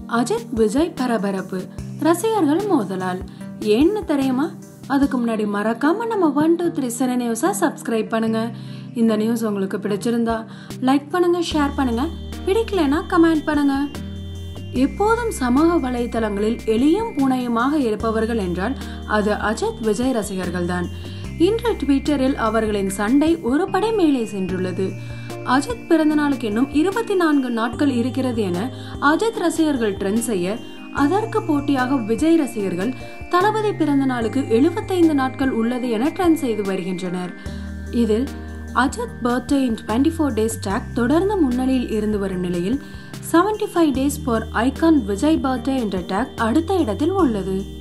அஜித் விஜய் பரபரப்பு, ரசிகர்கள் மோதலால். ஏன்னு தெரியுமா? அதுக்கு முன்னாடி மறக்காம நம்ம 123 சினி நியூஸை சப்ஸ்கிரைப் பண்ணுங்க. இந்த நியூஸ் உங்களுக்கு பிடிச்சிருந்தா லைக் பண்ணுங்க, ஷேர் பண்ணுங்க, பிடிக்கலனா கமெண்ட் பண்ணுங்க. எப்போதும் சமூக வலைதளங்களில் எளியும் பூனையுமாக இருப்பவர்கள் என்றால் அது அஜித் விஜய் ரசிகர்கள் தான். இன்று ட்விட்டரில் அவர்களின் சண்டை ஒரு படை மேலே சென்றுள்ளது. அஜித் பிறந்த நாளுக்கு இன்னும் 24 நாட்கள் இருக்கிறது என அஜித் ரசிகர்கள் ட்ரெண்ட் செய்ய, அதற்கு போட்டியாக விஜய் ரசிகர்கள் தளபதி பிறந்த நாளுக்கு 75 நாட்கள் உள்ளது என ட்ரெண்ட் செய்து வருகின்றனர். இதில் Ajith birthday in 24 days tag தொடர்ந்து முன்னணியில் இருந்து வரும் நிலையில் 75 days for icon Vijay birthday என்ற டேக் அடுத்த இடத்தில் உள்ளது.